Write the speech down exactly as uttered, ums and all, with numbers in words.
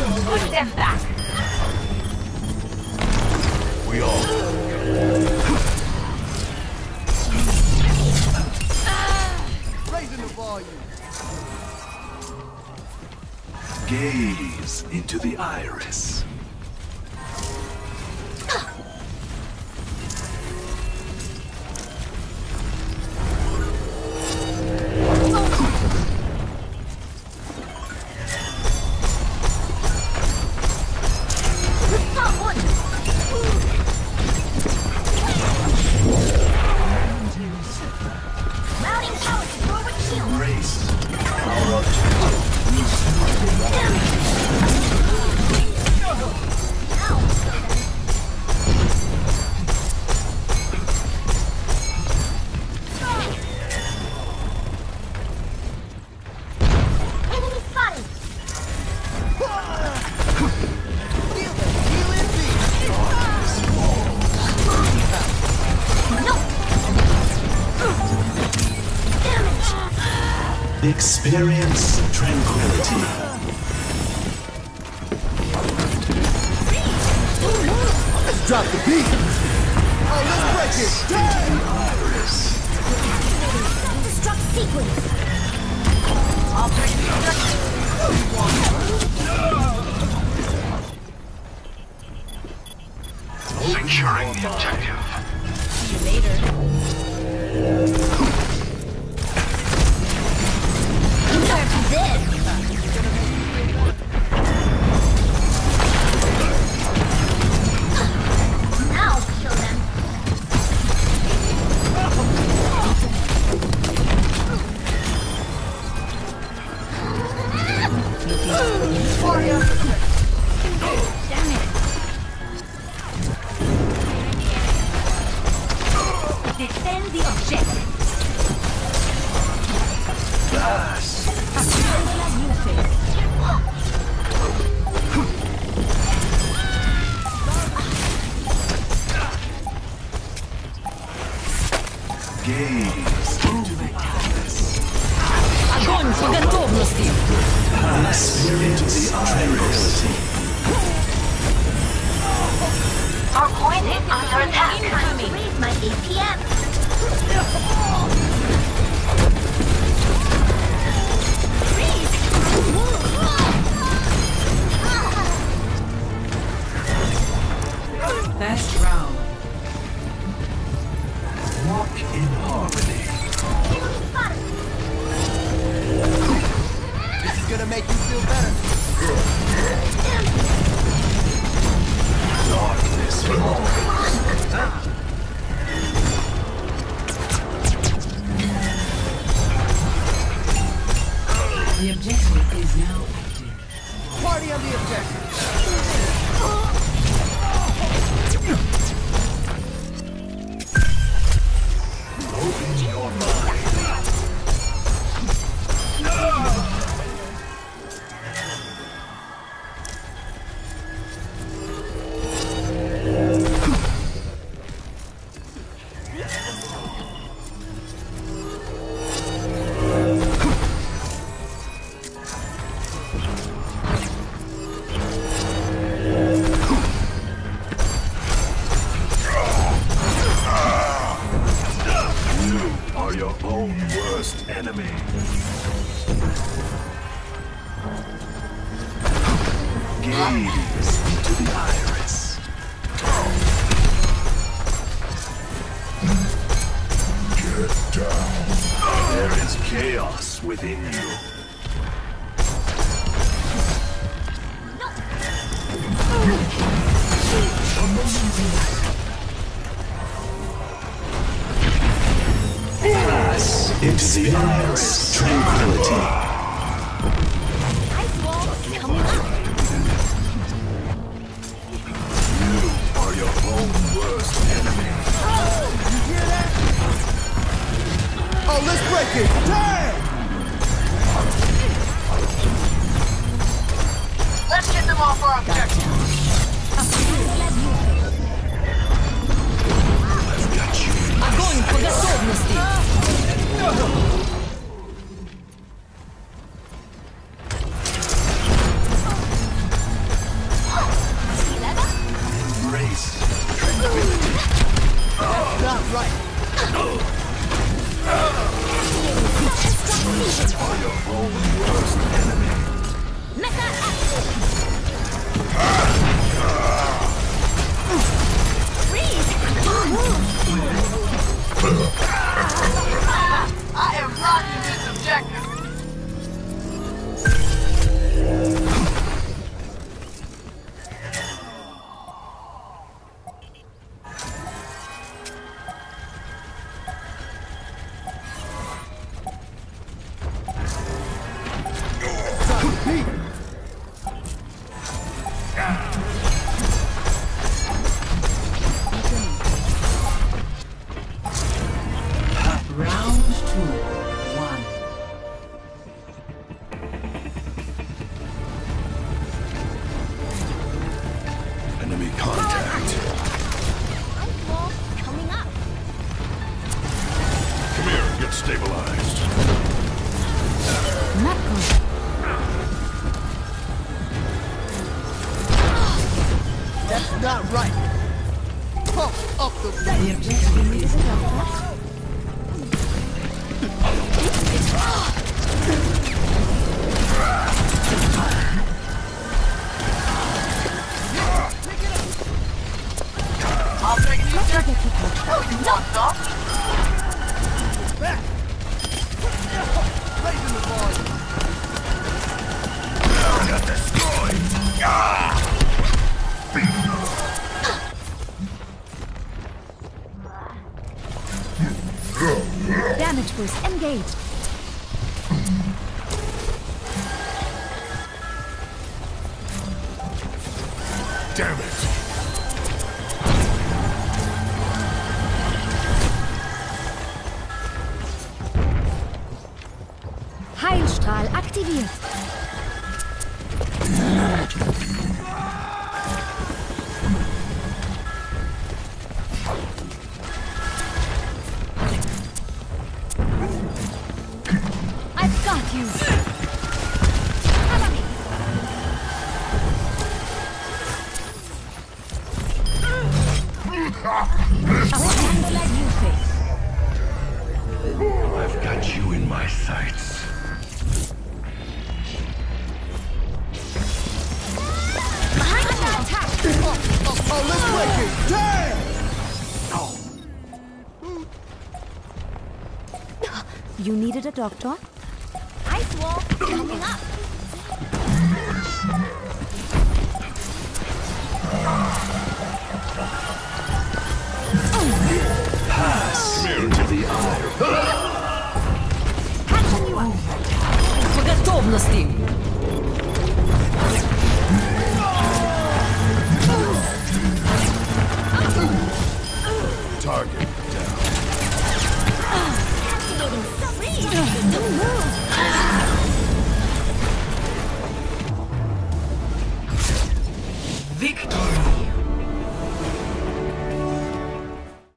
Push them back. We all Raising the volume. gaze into the iris. Experience tranquility. Let's drop the beat. Oh, let's break it. Damn. Iris. Destruct sequence. Securing the objective. See you later. This. Now kill them. Damn it. Defend the objective. Yes. Gaze into the iris. Огонь по готовности! Experience tranquility. Our point is under attack. Time to raise my A P M. Best round. Walk in harmony. This is gonna make you feel better. Darkness falls. The objective is now active. Party on the objective. Open your mind. Your own worst enemy. Gaze into the iris. Get down. There is chaos within you. Experience tranquility. Ice walls coming up. You are your own worst enemy. You hear that? Oh, let's break it. Damn. Let's get them off our objective. Огонь по готовности! not right. Pump up the The objective is I'll take it easier. Oh, you want some? back. Raising the volume. Got destroyed. Ah! Damage boost engaged. Damn it. Heilstrahl aktiviert. I've got you. Cover me. I'll handle as you face. I've got you in my sights. Behind the attack. Oh, oh, oh, let's break it. Damn! You needed a doctor? Ice wall coming up. Pass into the eye. Catching you up. по готовности.